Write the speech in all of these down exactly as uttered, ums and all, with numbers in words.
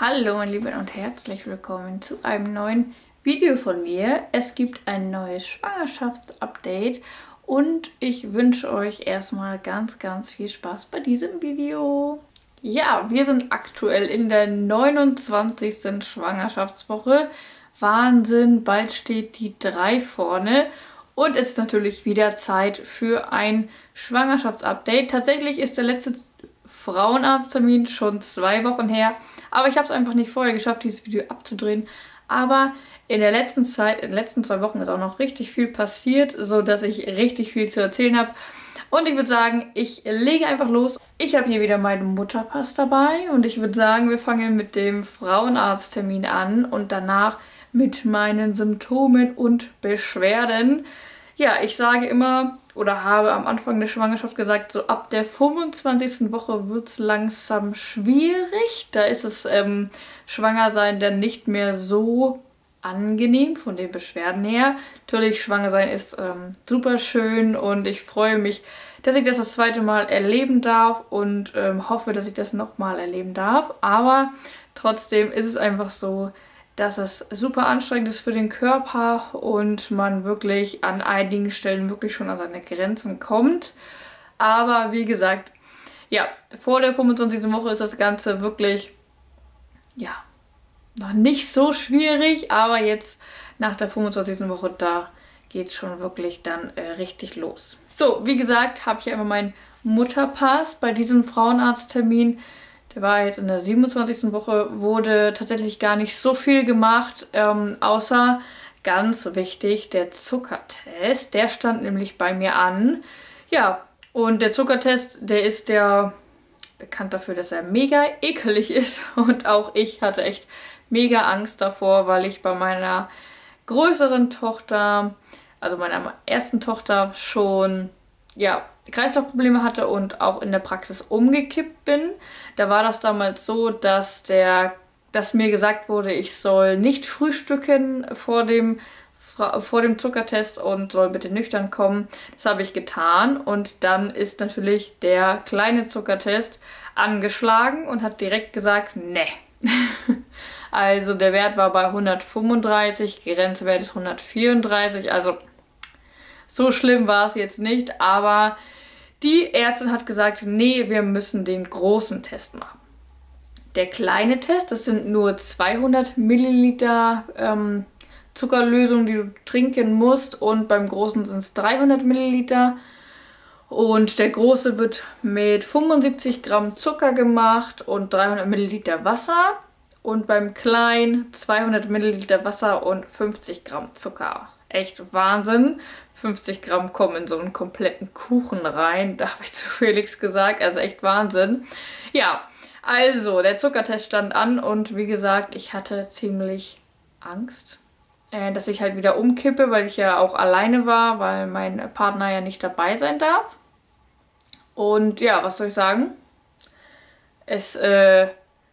Hallo meine Lieben und herzlich willkommen zu einem neuen Video von mir. Es gibt ein neues Schwangerschaftsupdate und ich wünsche euch erstmal ganz, ganz viel Spaß bei diesem Video. Ja, wir sind aktuell in der neunundzwanzigsten Schwangerschaftswoche. Wahnsinn, bald steht die drei vorne. Und es ist natürlich wieder Zeit für ein Schwangerschaftsupdate. Tatsächlich ist der letzte Frauenarzttermin schon zwei Wochen her. Aber ich habe es einfach nicht vorher geschafft, dieses Video abzudrehen. Aber in der letzten Zeit, in den letzten zwei Wochen ist auch noch richtig viel passiert, sodass ich richtig viel zu erzählen habe. Und ich würde sagen, ich lege einfach los. Ich habe hier wieder meinen Mutterpass dabei. Und ich würde sagen, wir fangen mit dem Frauenarzttermin an und danach mit meinen Symptomen und Beschwerden. Ja, ich sage immer oder habe am Anfang der Schwangerschaft gesagt, so ab der fünfundzwanzigsten Woche wird es langsam schwierig. Da ist es ähm, Schwangersein dann nicht mehr so angenehm von den Beschwerden her. Natürlich, Schwangersein ist ähm, super schön und ich freue mich, dass ich das das zweite Mal erleben darf und ähm, hoffe, dass ich das nochmal erleben darf. Aber trotzdem ist es einfach so, dass es super anstrengend ist für den Körper und man wirklich an einigen Stellen wirklich schon an seine Grenzen kommt. Aber wie gesagt, ja, vor der fünfundzwanzigsten Woche ist das Ganze wirklich, ja, noch nicht so schwierig, aber jetzt nach der fünfundzwanzigsten Woche, da geht es schon wirklich dann äh, richtig los. So, wie gesagt, habe ich einmal meinen Mutterpass bei diesem Frauenarzttermin. Der war jetzt in der siebenundzwanzigsten Woche, wurde tatsächlich gar nicht so viel gemacht, ähm, außer, ganz wichtig, der Zuckertest. Der stand nämlich bei mir an. Ja, und der Zuckertest, der ist ja bekannt dafür, dass er mega ekelig ist. Und auch ich hatte echt mega Angst davor, weil ich bei meiner größeren Tochter, also meiner ersten Tochter, schon, ja, Kreislaufprobleme hatte und auch in der Praxis umgekippt bin. Da war das damals so, dass der, dass mir gesagt wurde, ich soll nicht frühstücken vor dem, vor dem Zuckertest und soll bitte nüchtern kommen. Das habe ich getan und dann ist natürlich der kleine Zuckertest angeschlagen und hat direkt gesagt, ne. Also der Wert war bei hundertfünfunddreißig, Grenzwert ist hundertvierunddreißig, also so schlimm war es jetzt nicht, aber die Ärztin hat gesagt, nee, wir müssen den großen Test machen. Der kleine Test, das sind nur zweihundert Milliliter ähm, Zuckerlösung, die du trinken musst, und beim großen sind es dreihundert Milliliter. Und der große wird mit fünfundsiebzig Gramm Zucker gemacht und dreihundert Milliliter Wasser. Und beim kleinen zweihundert Milliliter Wasser und fünfzig Gramm Zucker. Echt Wahnsinn. fünfzig Gramm kommen in so einen kompletten Kuchen rein. Da habe ich zu Felix gesagt. Also echt Wahnsinn. Ja, also der Zuckertest stand an und wie gesagt, ich hatte ziemlich Angst, äh, dass ich halt wieder umkippe, weil ich ja auch alleine war, weil mein Partner ja nicht dabei sein darf. Und ja, was soll ich sagen? Es äh,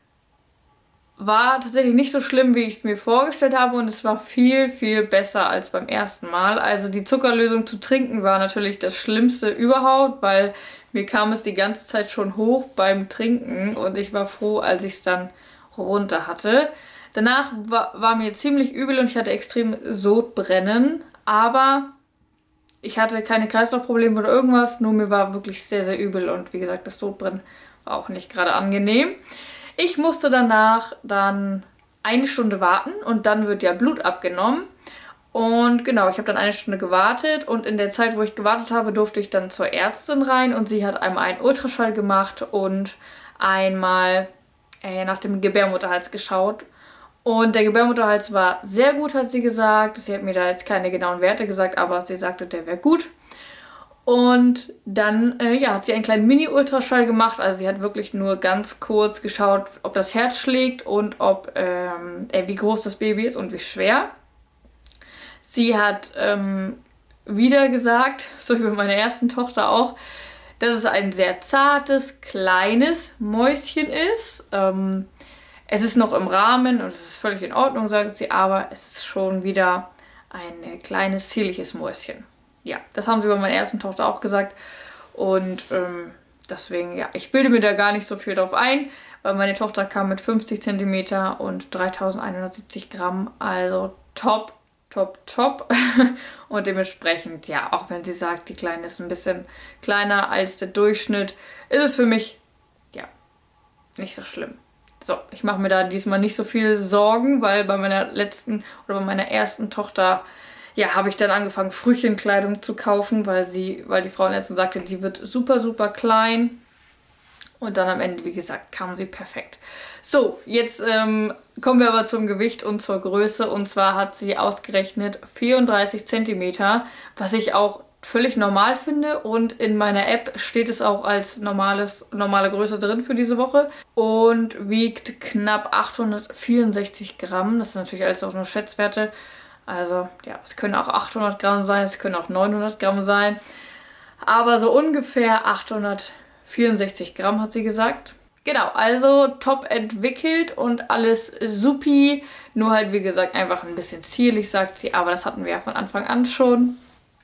war tatsächlich nicht so schlimm, wie ich es mir vorgestellt habe, und es war viel, viel besser als beim ersten Mal. Also die Zuckerlösung zu trinken war natürlich das Schlimmste überhaupt, weil mir kam es die ganze Zeit schon hoch beim Trinken und ich war froh, als ich es dann runter hatte. Danach war, war mir ziemlich übel und ich hatte extrem Sodbrennen, aber ich hatte keine Kreislaufprobleme oder irgendwas, nur mir war wirklich sehr, sehr übel und wie gesagt, das Sodbrennen war auch nicht gerade angenehm. Ich musste danach dann eine Stunde warten und dann wird ja Blut abgenommen. Und genau, ich habe dann eine Stunde gewartet und in der Zeit, wo ich gewartet habe, durfte ich dann zur Ärztin rein und sie hat einmal einen Ultraschall gemacht und einmal äh, nach dem Gebärmutterhals geschaut. Und der Gebärmutterhals war sehr gut, hat sie gesagt. Sie hat mir da jetzt keine genauen Werte gesagt, aber sie sagte, der wäre gut. Und dann äh, ja, hat sie einen kleinen Mini-Ultraschall gemacht. Also sie hat wirklich nur ganz kurz geschaut, ob das Herz schlägt und ob ähm, äh, wie groß das Baby ist und wie schwer. Sie hat ähm, wieder gesagt, so wie bei meiner ersten Tochter auch, dass es ein sehr zartes, kleines Mäuschen ist. Ähm, es ist noch im Rahmen und es ist völlig in Ordnung, sagt sie, aber es ist schon wieder ein äh, kleines, zierliches Mäuschen. Ja, das haben sie bei meiner ersten Tochter auch gesagt und ähm, deswegen, ja, ich bilde mir da gar nicht so viel drauf ein. weil meine Tochter kam mit fünfzig Zentimeter und dreitausendeinhundertsiebzig Gramm. Also top, top, top. Und dementsprechend, ja, auch wenn sie sagt, die Kleine ist ein bisschen kleiner als der Durchschnitt, ist es für mich, ja, nicht so schlimm. So, ich mache mir da diesmal nicht so viel Sorgen, weil bei meiner letzten oder bei meiner ersten Tochter, ja, habe ich dann angefangen, Frühchenkleidung zu kaufen, weil sie, weil die Frauenärztin sagte, die wird super, super klein. Und dann am Ende, wie gesagt, kam sie perfekt. So, jetzt ähm, kommen wir aber zum Gewicht und zur Größe. Und zwar hat sie ausgerechnet vierunddreißig Zentimeter, was ich auch völlig normal finde. Und in meiner App steht es auch als normales, normale Größe drin für diese Woche. Und wiegt knapp achthundertvierundsechzig Gramm. Das sind natürlich alles auch nur Schätzwerte. Also, ja, es können auch achthundert Gramm sein, es können auch neunhundert Gramm sein. Aber so ungefähr achthundertvierundsechzig Gramm hat sie gesagt. Genau, also top entwickelt und alles supi. Nur halt, wie gesagt, einfach ein bisschen zierlich, sagt sie. Aber das hatten wir ja von Anfang an schon.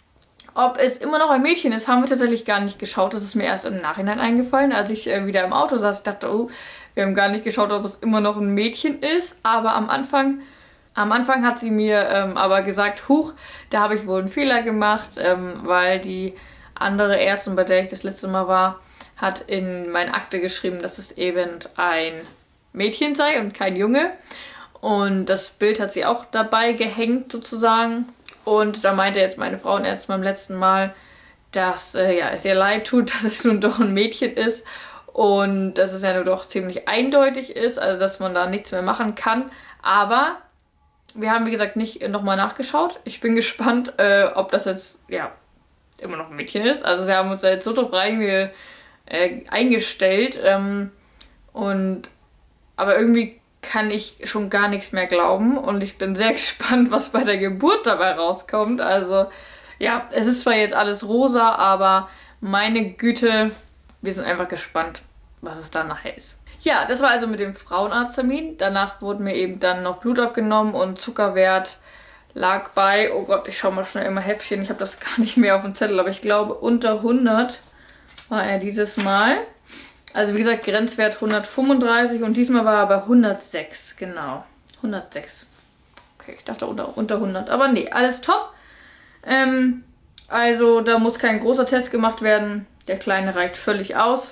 Ob es immer noch ein Mädchen ist, haben wir tatsächlich gar nicht geschaut. Das ist mir erst im Nachhinein eingefallen, als ich äh, wieder im Auto saß. Ich dachte, oh, wir haben gar nicht geschaut, ob es immer noch ein Mädchen ist. Aber am Anfang... Am Anfang hat sie mir ähm, aber gesagt, huch, da habe ich wohl einen Fehler gemacht, ähm, weil die andere Ärztin, bei der ich das letzte Mal war, hat in meine Akte geschrieben, dass es eben ein Mädchen sei und kein Junge. Und das Bild hat sie auch dabei gehängt sozusagen. Und da meinte jetzt meine Frauenärztin beim letzten Mal, dass äh, ja, es ihr leid tut, dass es nun doch ein Mädchen ist. Und dass es ja nur doch ziemlich eindeutig ist, also dass man da nichts mehr machen kann. Aber... wir haben, wie gesagt, nicht nochmal nachgeschaut. Ich bin gespannt, äh, ob das jetzt, ja, immer noch ein Mädchen ist. Also wir haben uns da jetzt so drauf reinge äh, eingestellt. Ähm, und, aber irgendwie kann ich schon gar nichts mehr glauben. Und ich bin sehr gespannt, was bei der Geburt dabei rauskommt. Also, ja, es ist zwar jetzt alles rosa, aber meine Güte, wir sind einfach gespannt, was es dann nachher ist. Ja, das war also mit dem Frauenarzttermin. Danach wurden mir eben dann noch Blut abgenommen und Zuckerwert lag bei, oh Gott, ich schaue mal schnell immer Häppchen, ich habe das gar nicht mehr auf dem Zettel, aber ich glaube unter hundert war er dieses Mal. Also wie gesagt, Grenzwert hundertfünfunddreißig und diesmal war er bei hundertsechs, genau, hundertsechs. Okay, ich dachte unter, unter hundert, aber nee, alles top. Ähm, also da muss kein großer Test gemacht werden, der Kleine reicht völlig aus.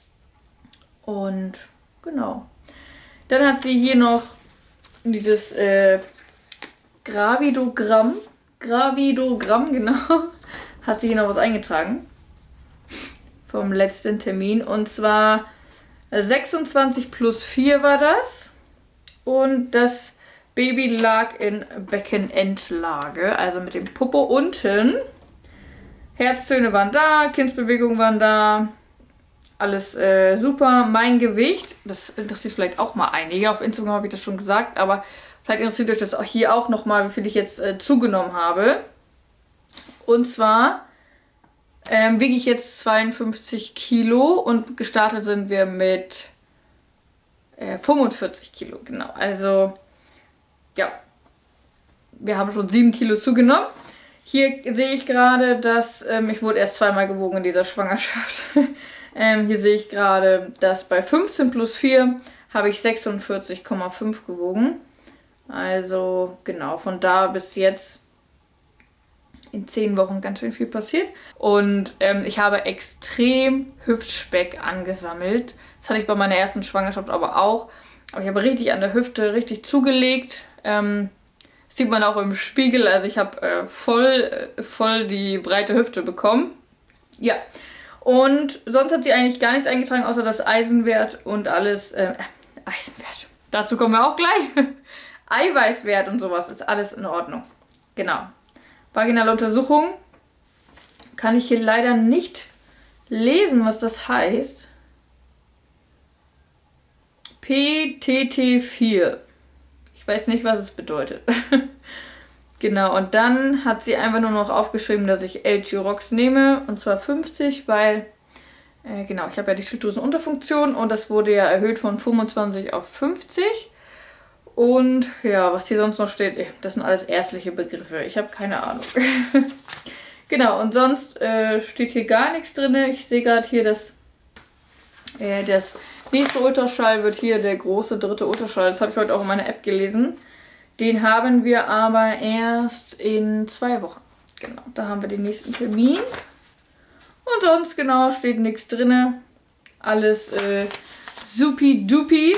Und genau. Dann hat sie hier noch dieses äh, Gravidogramm. Gravidogramm, genau. Hat sie hier noch was eingetragen. Vom letzten Termin. Und zwar sechsundzwanzig plus vier war das. Und das Baby lag in Beckenendlage. Also mit dem Popo unten. Herztöne waren da, Kindsbewegungen waren da. Alles äh, super. Mein Gewicht, das interessiert vielleicht auch mal einige. Auf Instagram habe ich das schon gesagt, aber vielleicht interessiert euch das auch hier auch nochmal, wie viel ich jetzt äh, zugenommen habe. Und zwar ähm, wiege ich jetzt zweiundfünfzig Kilo und gestartet sind wir mit äh, fünfundvierzig Kilo. Genau, also ja, wir haben schon sieben Kilo zugenommen. Hier sehe ich gerade, dass ähm, ich wurde erst zweimal gewogen in dieser Schwangerschaft. Ähm, hier sehe ich gerade, dass bei fünfzehn plus vier habe ich sechsundvierzig Komma fünf gewogen. Also genau, von da bis jetzt in zehn Wochen ganz schön viel passiert. Und ähm, ich habe extrem Hüftspeck angesammelt. Das hatte ich bei meiner ersten Schwangerschaft aber auch. Aber ich habe richtig an der Hüfte richtig zugelegt. Ähm, das sieht man auch im Spiegel. Also ich habe äh, voll, äh, voll die breite Hüfte bekommen. Ja. Und sonst hat sie eigentlich gar nichts eingetragen, außer das Eisenwert und alles, äh, Eisenwert, dazu kommen wir auch gleich. Eiweißwert und sowas ist alles in Ordnung. Genau. Vaginale Untersuchung kann ich hier leider nicht lesen, was das heißt. P T T vier. Ich weiß nicht, was es bedeutet. Genau, und dann hat sie einfach nur noch aufgeschrieben, dass ich L-Tyrox nehme, und zwar fünfzig, weil, äh, genau, ich habe ja die Schilddrüsenunterfunktion und das wurde ja erhöht von fünfundzwanzig auf fünfzig. Und ja, was hier sonst noch steht, das sind alles ärztliche Begriffe, ich habe keine Ahnung. Genau, und sonst äh, steht hier gar nichts drin. Ich sehe gerade hier, dass äh, das Nächster Ultraschall wird hier der große dritte Ultraschall. Das habe ich heute auch in meiner App gelesen. Den haben wir aber erst in zwei Wochen. Genau, da haben wir den nächsten Termin. Und sonst genau steht nichts drin. Alles äh, supi-dupi.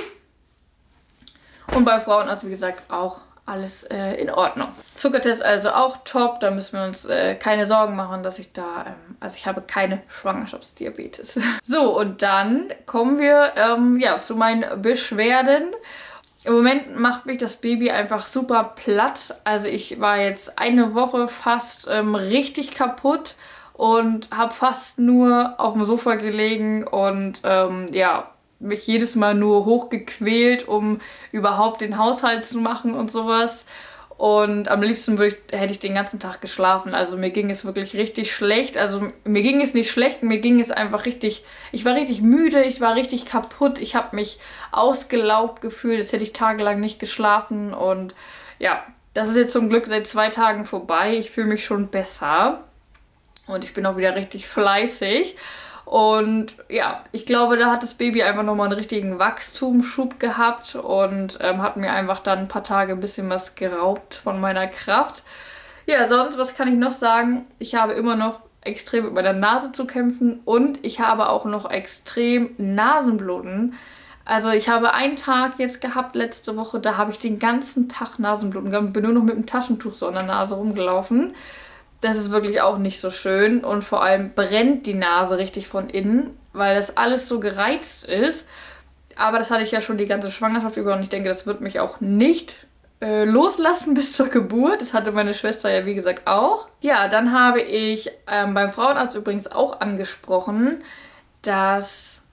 Und bei Frauenarzt, wie gesagt, auch alles äh, in Ordnung. Zuckertest also auch top. Da müssen wir uns äh, keine Sorgen machen, dass ich da... Ähm, also ich habe keine Schwangerschaftsdiabetes. So, und dann kommen wir ähm, ja, zu meinen Beschwerden. Im Moment macht mich das Baby einfach super platt. Also ich war jetzt eine Woche fast ähm, richtig kaputt und habe fast nur auf dem Sofa gelegen und ähm, ja, mich jedes Mal nur hochgequält, um überhaupt den Haushalt zu machen und sowas. Und am liebsten würde ich, hätte ich den ganzen Tag geschlafen. Also mir ging es wirklich richtig schlecht. Also mir ging es nicht schlecht, mir ging es einfach richtig... Ich war richtig müde, ich war richtig kaputt. Ich habe mich ausgelaugt gefühlt, als hätte ich tagelang nicht geschlafen. Und ja, das ist jetzt zum Glück seit zwei Tagen vorbei. Ich fühle mich schon besser. Und ich bin auch wieder richtig fleißig. Und ja, ich glaube, da hat das Baby einfach nochmal einen richtigen Wachstumsschub gehabt und ähm, hat mir einfach dann ein paar Tage ein bisschen was geraubt von meiner Kraft. Ja, sonst, was kann ich noch sagen? Ich habe immer noch extrem mit meiner Nase zu kämpfen und ich habe auch noch extrem Nasenbluten. Also ich habe einen Tag jetzt gehabt letzte Woche, da habe ich den ganzen Tag Nasenbluten gehabt, bin nur noch mit dem Taschentuch so an der Nase rumgelaufen. Das ist wirklich auch nicht so schön und vor allem brennt die Nase richtig von innen, weil das alles so gereizt ist. Aber das hatte ich ja schon die ganze Schwangerschaft über und ich denke, das wird mich auch nicht äh, loslassen bis zur Geburt. Das hatte meine Schwester ja wie gesagt auch. Ja, dann habe ich ähm, beim Frauenarzt übrigens auch angesprochen, dass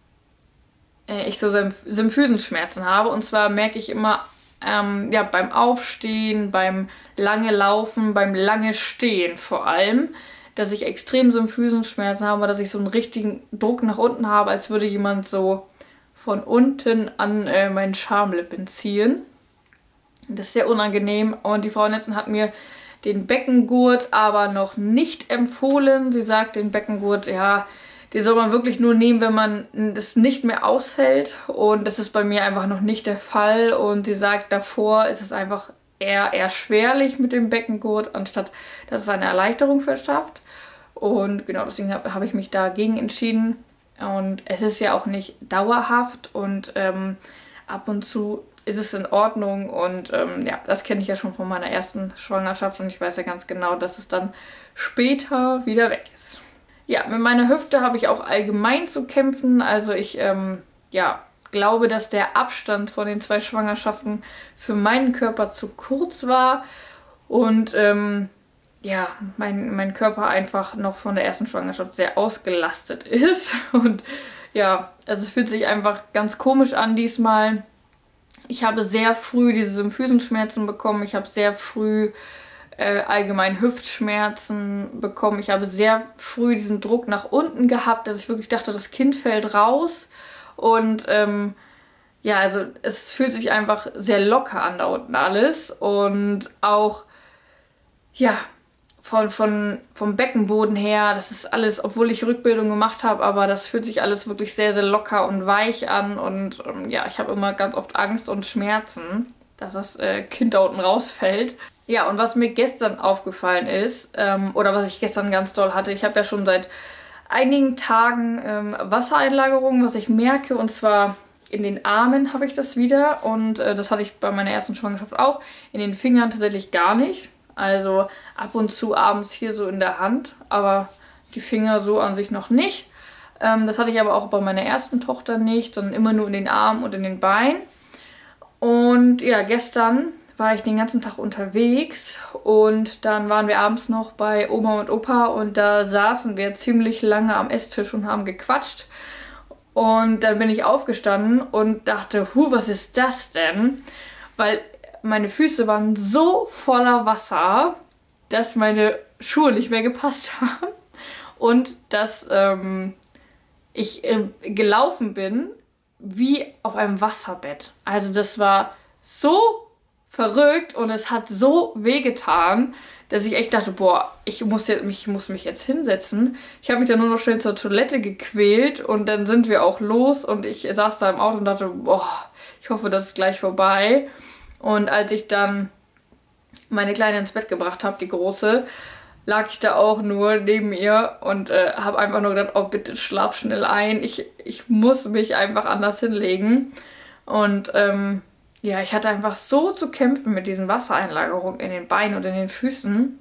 äh, ich so Symph Symphysenschmerzen habe. Und zwar merke ich immer... Ähm, ja, beim Aufstehen, beim lange Laufen, beim lange Stehen vor allem, dass ich extrem Symphysenschmerzen habe, dass ich so einen richtigen Druck nach unten habe, als würde jemand so von unten an äh, meinen Schamlippen ziehen. Das ist sehr unangenehm und die Frauenärztin hat mir den Beckengurt aber noch nicht empfohlen. Sie sagt, den Beckengurt, ja, die soll man wirklich nur nehmen, wenn man das nicht mehr aushält. Und das ist bei mir einfach noch nicht der Fall. Und sie sagt, davor ist es einfach eher erschwerlich mit dem Beckengurt, anstatt dass es eine Erleichterung verschafft. Und genau deswegen habe hab ich mich dagegen entschieden. Und es ist ja auch nicht dauerhaft und ähm, ab und zu ist es in Ordnung. Und ähm, ja, das kenne ich ja schon von meiner ersten Schwangerschaft. Und ich weiß ja ganz genau, dass es dann später wieder weg ist. Ja, mit meiner Hüfte habe ich auch allgemein zu kämpfen. Also ich ähm, ja, glaube, dass der Abstand von den zwei Schwangerschaften für meinen Körper zu kurz war. Und ähm, ja, mein, mein Körper einfach noch von der ersten Schwangerschaft sehr ausgelastet ist. Und ja, also es fühlt sich einfach ganz komisch an diesmal. Ich habe sehr früh diese Symphysenschmerzen bekommen. Ich habe sehr früh... Äh, allgemein Hüftschmerzen bekommen. Ich habe sehr früh diesen Druck nach unten gehabt, dass ich wirklich dachte, das Kind fällt raus. Und ähm, ja, also es fühlt sich einfach sehr locker an da unten alles. Und auch, ja, von, von, vom Beckenboden her, das ist alles, obwohl ich Rückbildung gemacht habe, aber das fühlt sich alles wirklich sehr, sehr locker und weich an. Und ähm, ja, ich habe immer ganz oft Angst und Schmerzen, dass das äh, Kind da unten rausfällt. Ja, und was mir gestern aufgefallen ist, ähm, oder was ich gestern ganz doll hatte, ich habe ja schon seit einigen Tagen ähm, Wassereinlagerung, was ich merke, und zwar in den Armen habe ich das wieder und äh, das hatte ich bei meiner ersten Schwangerschaft auch, in den Fingern tatsächlich gar nicht, also ab und zu abends hier so in der Hand, aber die Finger so an sich noch nicht. Ähm, das hatte ich aber auch bei meiner ersten Tochter nicht, sondern immer nur in den Armen und in den Beinen. Und ja, gestern war ich den ganzen Tag unterwegs und dann waren wir abends noch bei Oma und Opa und da saßen wir ziemlich lange am Esstisch und haben gequatscht. Und dann bin ich aufgestanden und dachte, hu, was ist das denn? Weil meine Füße waren so voller Wasser, dass meine Schuhe nicht mehr gepasst haben und dass ähm, ich äh, gelaufen bin wie auf einem Wasserbett. Also das war so verrückt und es hat so wehgetan, dass ich echt dachte, boah, ich muss, jetzt, ich muss mich jetzt hinsetzen. Ich habe mich dann nur noch schnell zur Toilette gequält und dann sind wir auch los und ich saß da im Auto und dachte, boah, ich hoffe, das ist gleich vorbei. Und als ich dann meine Kleine ins Bett gebracht habe, die Große, lag ich da auch nur neben ihr und äh, habe einfach nur gedacht, oh bitte schlaf schnell ein. Ich, ich muss mich einfach anders hinlegen. Und ähm, ja, ich hatte einfach so zu kämpfen mit diesen Wassereinlagerungen in den Beinen und in den Füßen.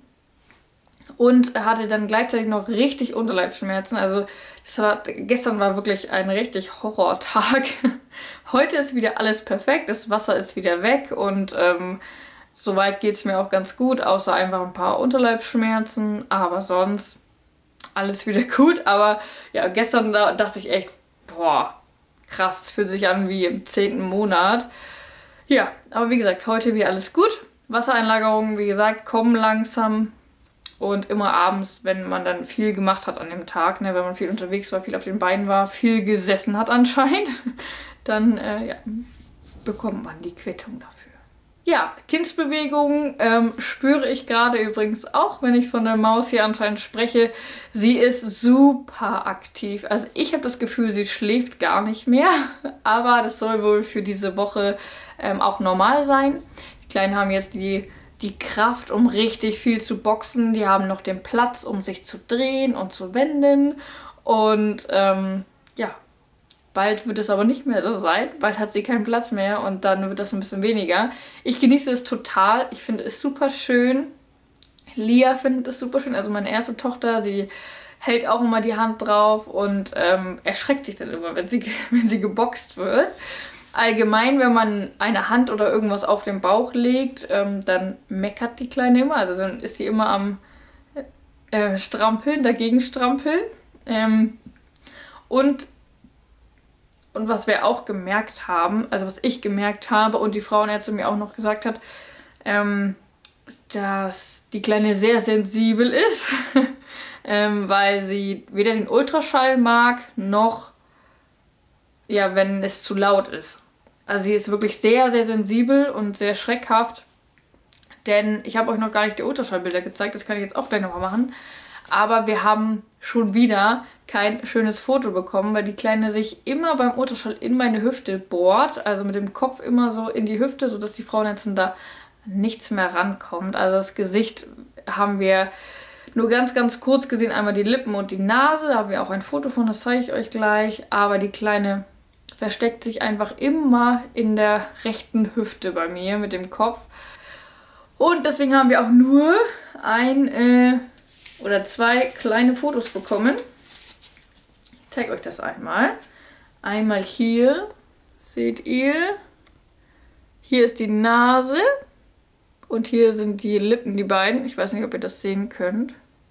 Und hatte dann gleichzeitig noch richtig Unterleibsschmerzen. Also das war, gestern war wirklich ein richtig Horrortag. Heute ist wieder alles perfekt, das Wasser ist wieder weg und ähm, soweit geht es mir auch ganz gut, außer einfach ein paar Unterleibsschmerzen, aber sonst alles wieder gut. Aber ja, gestern da dachte ich echt, boah, krass, es fühlt sich an wie im zehnten Monat. Ja, aber wie gesagt, heute wieder alles gut. Wassereinlagerungen, wie gesagt, kommen langsam und immer abends, wenn man dann viel gemacht hat an dem Tag, ne, wenn man viel unterwegs war, viel auf den Beinen war, viel gesessen hat anscheinend, dann äh, ja, bekommt man die Quittung dafür. Ja, Kindsbewegungen ähm, spüre ich gerade übrigens auch, wenn ich von der Maus hier anscheinend spreche. Sie ist super aktiv. Also ich habe das Gefühl, sie schläft gar nicht mehr. Aber das soll wohl für diese Woche ähm, auch normal sein. Die Kleinen haben jetzt die, die Kraft, um richtig viel zu boxen. Die haben noch den Platz, um sich zu drehen und zu wenden. Und ähm, ja, bald wird es aber nicht mehr so sein. Bald hat sie keinen Platz mehr und dann wird das ein bisschen weniger. Ich genieße es total. Ich finde es super schön. Lia findet es super schön. Also meine erste Tochter, sie hält auch immer die Hand drauf und ähm, erschreckt sich dann immer, wenn sie, wenn sie geboxt wird. Allgemein, wenn man eine Hand oder irgendwas auf den Bauch legt, ähm, dann meckert die Kleine immer. Also dann ist sie immer am äh, Strampeln, dagegen strampeln. Ähm, und Und was wir auch gemerkt haben, also was ich gemerkt habe und die Frauenärztin mir auch noch gesagt hat, ähm, dass die Kleine sehr sensibel ist, ähm, weil sie weder den Ultraschall mag, noch, ja, wenn es zu laut ist. Also sie ist wirklich sehr, sehr sensibel und sehr schreckhaft, denn ich habe euch noch gar nicht die Ultraschallbilder gezeigt, das kann ich jetzt auch gleich nochmal machen. Aber wir haben schon wieder kein schönes Foto bekommen, weil die Kleine sich immer beim Ultraschall in meine Hüfte bohrt. Also mit dem Kopf immer so in die Hüfte, sodass die Frauenärztin da nichts mehr rankommt. Also das Gesicht haben wir nur ganz, ganz kurz gesehen. Einmal die Lippen und die Nase. Da haben wir auch ein Foto von, das zeige ich euch gleich. Aber die Kleine versteckt sich einfach immer in der rechten Hüfte bei mir mit dem Kopf. Und deswegen haben wir auch nur ein... Äh, oder zwei kleine Fotos bekommen. Ich zeige euch das einmal. Einmal hier, seht ihr, hier ist die Nase und hier sind die Lippen, die beiden. Ich weiß nicht, ob ihr das sehen könnt.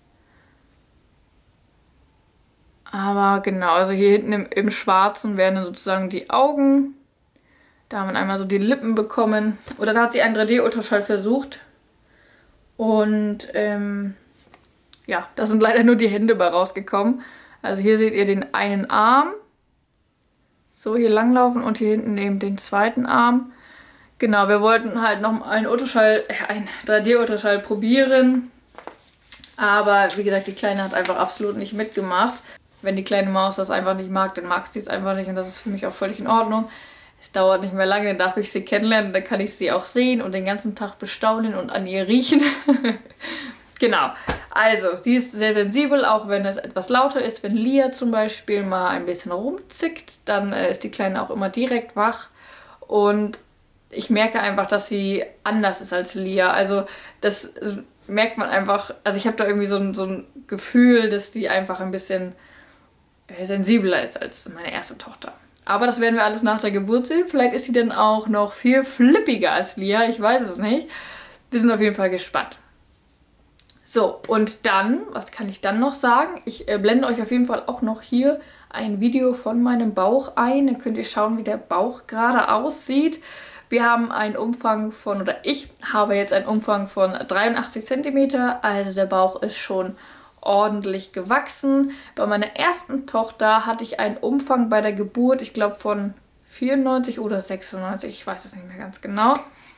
Aber genau, also hier hinten im, im Schwarzen werden dann sozusagen die Augen. Da haben wir einmal so die Lippen bekommen. Und dann hat sie einen drei D-Ultraschall versucht. Und ähm, ja, da sind leider nur die Hände bei rausgekommen. Also hier seht ihr den einen Arm. So hier langlaufen und hier hinten eben den zweiten Arm. Genau, wir wollten halt noch einen Ultraschall, äh, einen drei D-Ultraschall probieren. Aber wie gesagt, die Kleine hat einfach absolut nicht mitgemacht. Wenn die kleine Maus das einfach nicht mag, dann mag sie es einfach nicht. Und das ist für mich auch völlig in Ordnung. Es dauert nicht mehr lange, dann darf ich sie kennenlernen. Dann kann ich sie auch sehen und den ganzen Tag bestaunen und an ihr riechen. Genau, also sie ist sehr sensibel, auch wenn es etwas lauter ist. Wenn Lia zum Beispiel mal ein bisschen rumzickt, dann äh, ist die Kleine auch immer direkt wach. Und ich merke einfach, dass sie anders ist als Lia. Also das merkt man einfach, also ich habe da irgendwie so ein, so ein Gefühl, dass die einfach ein bisschen äh, sensibler ist als meine erste Tochter. Aber das werden wir alles nach der Geburt sehen. Vielleicht ist sie dann auch noch viel flippiger als Lia, ich weiß es nicht. Wir sind auf jeden Fall gespannt. So, und dann, was kann ich dann noch sagen? Ich äh, blende euch auf jeden Fall auch noch hier ein Video von meinem Bauch ein. Dann könnt ihr schauen, wie der Bauch gerade aussieht. Wir haben einen Umfang von, oder ich habe jetzt einen Umfang von dreiundachtzig Zentimeter. Also der Bauch ist schon ordentlich gewachsen. Bei meiner ersten Tochter hatte ich einen Umfang bei der Geburt, ich glaube von vierundneunzig oder sechsundneunzig, ich weiß es nicht mehr ganz genau.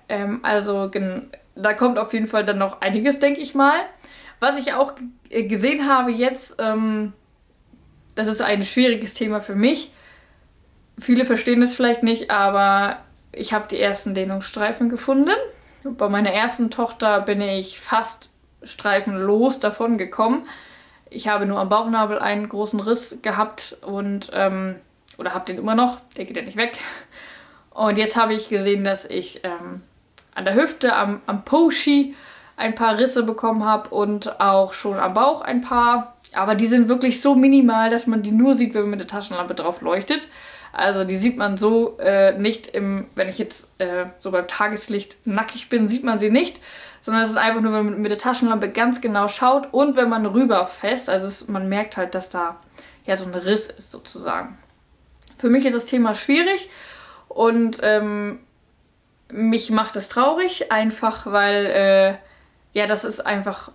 Ähm, also da kommt auf jeden Fall dann noch einiges, denke ich mal. Was ich auch gesehen habe jetzt, ähm, das ist ein schwieriges Thema für mich. Viele verstehen das vielleicht nicht, aber ich habe die ersten Dehnungsstreifen gefunden. Bei meiner ersten Tochter bin ich fast streifenlos davon gekommen. Ich habe nur am Bauchnabel einen großen Riss gehabt und ähm, oder habe den immer noch, der geht ja nicht weg. Und jetzt habe ich gesehen, dass ich ähm, an der Hüfte, am, am Poshi ein paar Risse bekommen habe und auch schon am Bauch ein paar. Aber die sind wirklich so minimal, dass man die nur sieht, wenn man mit der Taschenlampe drauf leuchtet. Also die sieht man so äh, nicht, im, wenn ich jetzt äh, so beim Tageslicht nackig bin, sieht man sie nicht. Sondern es ist einfach nur, wenn man mit der Taschenlampe ganz genau schaut und wenn man rüberfasst. Also es, man merkt halt, dass da ja so ein Riss ist sozusagen. Für mich ist das Thema schwierig und ähm, mich macht es traurig, einfach weil äh, ja, das ist einfach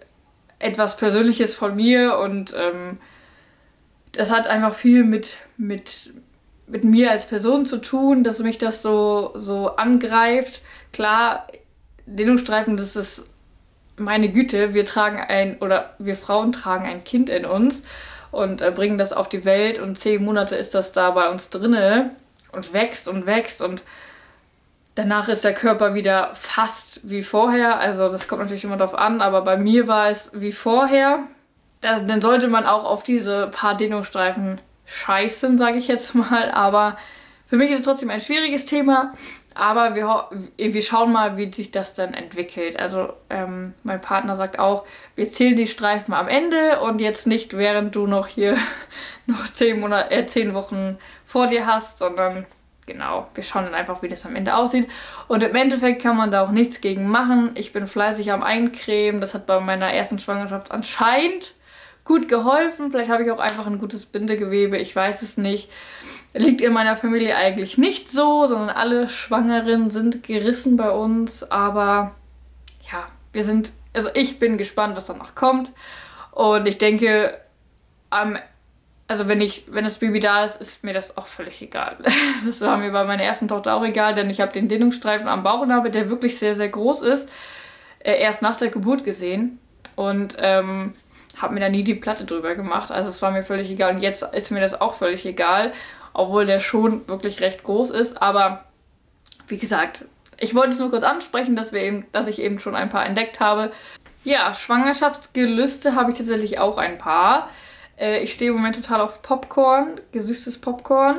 etwas Persönliches von mir und ähm, das hat einfach viel mit, mit, mit mir als Person zu tun, dass mich das so, so angreift. Klar, Dehnungsstreifen, das ist meine Güte, wir tragen ein, oder wir Frauen tragen ein Kind in uns und äh, bringen das auf die Welt und zehn Monate ist das da bei uns drinne und wächst und wächst und danach ist der Körper wieder fast wie vorher. Also das kommt natürlich immer drauf an, aber bei mir war es wie vorher. Das, dann sollte man auch auf diese paar Dehnungsstreifen scheißen, sage ich jetzt mal. Aber für mich ist es trotzdem ein schwieriges Thema. Aber wir, wir schauen mal, wie sich das dann entwickelt. Also ähm, mein Partner sagt auch, wir zählen die Streifen am Ende und jetzt nicht, während du noch hier noch zehn, Monate, äh, zehn Wochen vor dir hast, sondern genau, wir schauen dann einfach, wie das am Ende aussieht. Und im Endeffekt kann man da auch nichts gegen machen. Ich bin fleißig am Eincremen. Das hat bei meiner ersten Schwangerschaft anscheinend gut geholfen. Vielleicht habe ich auch einfach ein gutes Bindegewebe, ich weiß es nicht. Liegt in meiner Familie eigentlich nicht so, sondern alle Schwangeren sind gerissen bei uns. Aber ja, wir sind, also ich bin gespannt, was danach kommt. Und ich denke, am, also wenn ich, wenn das Baby da ist, ist mir das auch völlig egal. Das war mir bei meiner ersten Tochter auch egal, denn ich habe den Dehnungsstreifen am Bauchnabel, der wirklich sehr, sehr groß ist, erst nach der Geburt gesehen. Und ähm, habe mir da nie die Platte drüber gemacht. Also es war mir völlig egal. Und jetzt ist mir das auch völlig egal. Obwohl der schon wirklich recht groß ist. Aber wie gesagt, ich wollte es nur kurz ansprechen, dass, wir eben, dass ich eben schon ein paar entdeckt habe. Ja, Schwangerschaftsgelüste habe ich tatsächlich auch ein paar. Äh, ich stehe im Moment total auf Popcorn, gesüßtes Popcorn.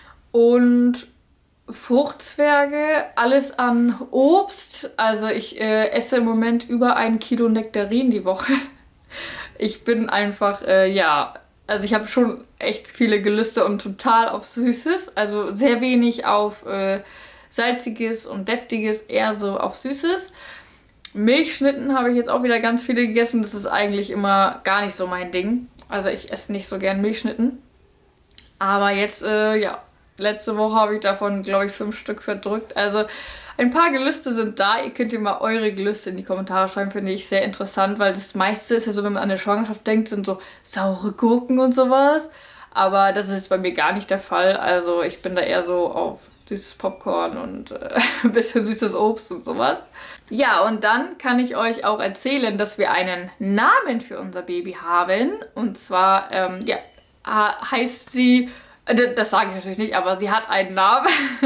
Und Fruchtzwerge, alles an Obst. Also ich äh, esse im Moment über ein Kilo Nektarinen die Woche. Ich bin einfach, äh, ja... Also ich habe schon echt viele Gelüste und total auf Süßes. Also sehr wenig auf äh, Salziges und Deftiges, eher so auf Süßes. Milchschnitten habe ich jetzt auch wieder ganz viele gegessen. Das ist eigentlich immer gar nicht so mein Ding. Also ich esse nicht so gern Milchschnitten. Aber jetzt, äh, ja, letzte Woche habe ich davon, glaube ich, fünf Stück verdrückt. Also ein paar Gelüste sind da. Ihr könnt ja mal eure Gelüste in die Kommentare schreiben, finde ich sehr interessant, weil das meiste ist ja so, wenn man an eine Schwangerschaft denkt, sind so saure Gurken und sowas. Aber das ist jetzt bei mir gar nicht der Fall. Also ich bin da eher so auf süßes Popcorn und äh, ein bisschen süßes Obst und sowas. Ja, und dann kann ich euch auch erzählen, dass wir einen Namen für unser Baby haben. Und zwar, ähm, ja, heißt sie, äh, das sage ich natürlich nicht, aber sie hat einen Namen.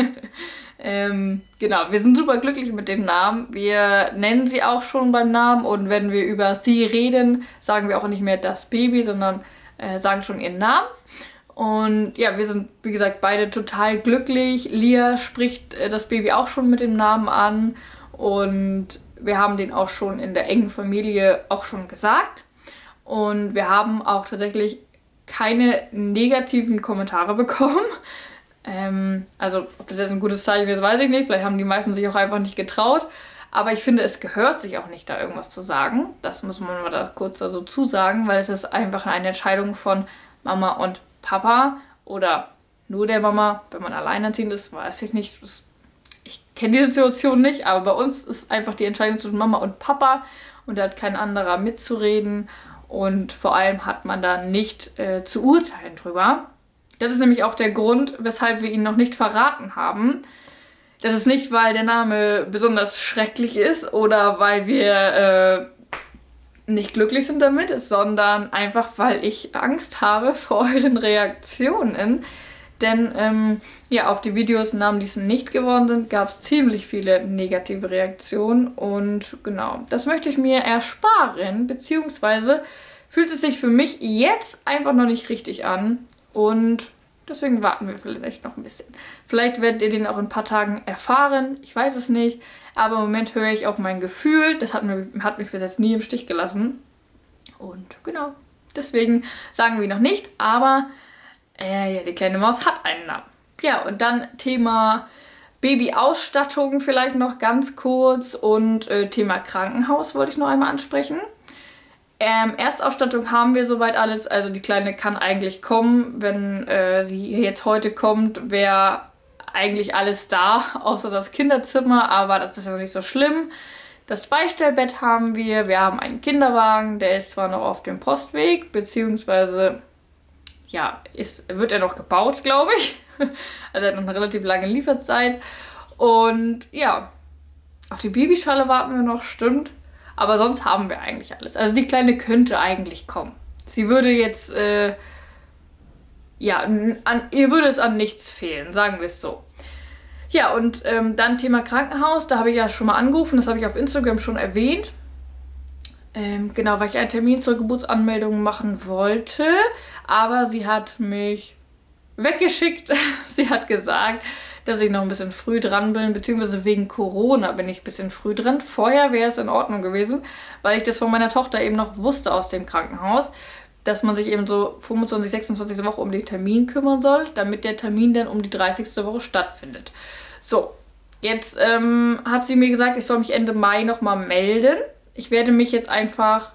Ähm, genau, wir sind super glücklich mit dem Namen. Wir nennen sie auch schon beim Namen und wenn wir über sie reden, sagen wir auch nicht mehr das Baby, sondern äh, sagen schon ihren Namen. Und ja, wir sind, wie gesagt, beide total glücklich. Lia spricht äh, das Baby auch schon mit dem Namen an und wir haben den auch schon in der engen Familie auch schon gesagt. Und wir haben auch tatsächlich keine negativen Kommentare bekommen. Ähm, also, ob das jetzt ein gutes Zeichen ist, weiß ich nicht. Vielleicht haben die meisten sich auch einfach nicht getraut. Aber ich finde, es gehört sich auch nicht, da irgendwas zu sagen. Das muss man mal da kurz da so zusagen, weil es ist einfach eine Entscheidung von Mama und Papa oder nur der Mama. Wenn man alleinerziehend ist, weiß ich nicht. Das, ich kenne die Situation nicht, aber bei uns ist einfach die Entscheidung zwischen Mama und Papa und da hat kein anderer mitzureden. Und vor allem hat man da nicht äh, zu urteilen drüber. Das ist nämlich auch der Grund, weshalb wir ihn noch nicht verraten haben. Das ist nicht, weil der Name besonders schrecklich ist oder weil wir äh, nicht glücklich sind damit, sondern einfach, weil ich Angst habe vor euren Reaktionen. Denn ähm, ja, auf die Videos, Namen, die es nicht geworden sind, gab es ziemlich viele negative Reaktionen. Und genau, das möchte ich mir ersparen, beziehungsweise fühlt es sich für mich jetzt einfach noch nicht richtig an. Und deswegen warten wir vielleicht noch ein bisschen. Vielleicht werdet ihr den auch in ein paar Tagen erfahren. Ich weiß es nicht. Aber im Moment höre ich auf mein Gefühl. Das hat, mir, hat mich bis jetzt nie im Stich gelassen. Und genau, deswegen sagen wir noch nicht. Aber äh, ja, die kleine Maus hat einen Namen. Ja, und dann Thema Babyausstattung vielleicht noch ganz kurz. Und äh, Thema Krankenhaus wollte ich noch einmal ansprechen. Ähm, Erstausstattung haben wir soweit alles, also die Kleine kann eigentlich kommen. Wenn äh, sie jetzt heute kommt, wäre eigentlich alles da, außer das Kinderzimmer, aber das ist ja noch nicht so schlimm. Das Beistellbett haben wir, wir haben einen Kinderwagen, der ist zwar noch auf dem Postweg, beziehungsweise, ja, ist, wird er noch gebaut, glaube ich. Also er hat noch eine relativ lange Lieferzeit. Und ja, auf die Babyschale warten wir noch, stimmt. Aber sonst haben wir eigentlich alles. Also die Kleine könnte eigentlich kommen. Sie würde jetzt, äh, ja, an, ihr würde es an nichts fehlen, sagen wir es so. Ja, und ähm, dann Thema Krankenhaus, da habe ich ja schon mal angerufen, das habe ich auf Instagram schon erwähnt. Ähm, genau, weil ich einen Termin zur Geburtsanmeldung machen wollte. Aber sie hat mich weggeschickt. Sie hat gesagt, dass ich noch ein bisschen früh dran bin, beziehungsweise wegen Corona bin ich ein bisschen früh dran. Vorher wäre es in Ordnung gewesen, weil ich das von meiner Tochter eben noch wusste aus dem Krankenhaus, dass man sich eben so fünfundzwanzigste, sechsundzwanzigste Woche um den Termin kümmern soll, damit der Termin dann um die dreißigste Woche stattfindet. So, jetzt ähm, hat sie mir gesagt, ich soll mich Ende Mai nochmal melden. Ich werde mich jetzt einfach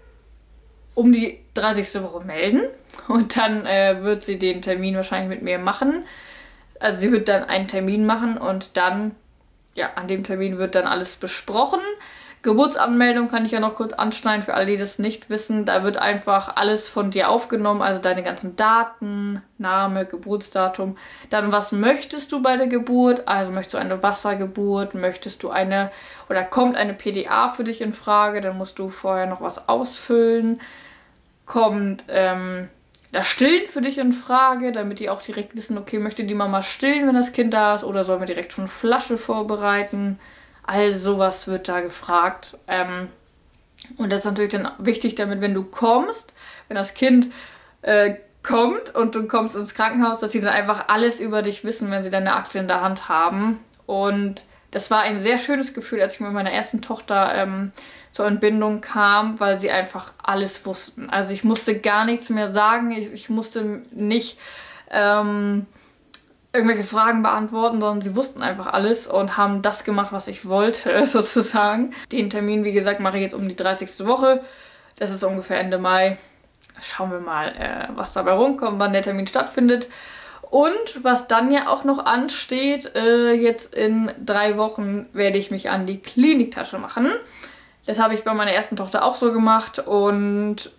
um die dreißigste Woche melden und dann äh, wird sie den Termin wahrscheinlich mit mir machen. Also sie wird dann einen Termin machen und dann, ja, an dem Termin wird dann alles besprochen. Geburtsanmeldung kann ich ja noch kurz anschneiden für alle, die das nicht wissen. Da wird einfach alles von dir aufgenommen, also deine ganzen Daten, Name, Geburtsdatum. Dann, was möchtest du bei der Geburt? Also möchtest du eine Wassergeburt? Möchtest du eine, oder kommt eine P D A für dich in Frage? Dann musst du vorher noch was ausfüllen. Kommt, ähm... das Stillen für dich in Frage, damit die auch direkt wissen, okay, möchte die Mama stillen, wenn das Kind da ist, oder sollen wir direkt schon Flasche vorbereiten? All sowas wird da gefragt. Ähm, und das ist natürlich dann wichtig, damit, wenn du kommst, wenn das Kind äh, kommt und du kommst ins Krankenhaus, dass sie dann einfach alles über dich wissen, wenn sie deine Akte in der Hand haben. Und das war ein sehr schönes Gefühl, als ich mit meiner ersten Tochter ähm, zur Entbindung kam, weil sie einfach alles wussten. Also ich musste gar nichts mehr sagen, ich, ich musste nicht ähm, irgendwelche Fragen beantworten, sondern sie wussten einfach alles und haben das gemacht, was ich wollte, sozusagen. Den Termin, wie gesagt, mache ich jetzt um die dreißigste Woche. Das ist ungefähr Ende Mai. Schauen wir mal, äh, was dabei rumkommt, wann der Termin stattfindet. Und was dann ja auch noch ansteht, äh, jetzt in drei Wochen werde ich mich an die Kliniktasche machen. Das habe ich bei meiner ersten Tochter auch so gemacht und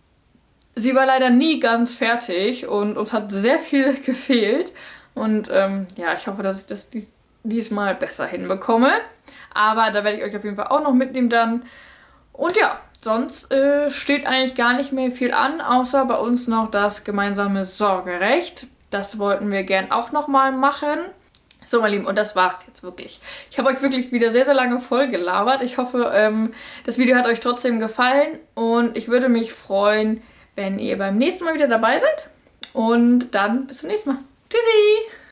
sie war leider nie ganz fertig und uns hat sehr viel gefehlt. Und ähm, ja, ich hoffe, dass ich das dies diesmal besser hinbekomme. Aber da werde ich euch auf jeden Fall auch noch mitnehmen dann. Und ja, sonst äh, steht eigentlich gar nicht mehr viel an, außer bei uns noch das gemeinsame Sorgerecht. Das wollten wir gern auch nochmal machen. So, meine Lieben, und das war's jetzt wirklich. Ich habe euch wirklich wieder sehr, sehr lange voll gelabert. Ich hoffe, ähm, das Video hat euch trotzdem gefallen. Und ich würde mich freuen, wenn ihr beim nächsten Mal wieder dabei seid. Und dann bis zum nächsten Mal. Tschüssi!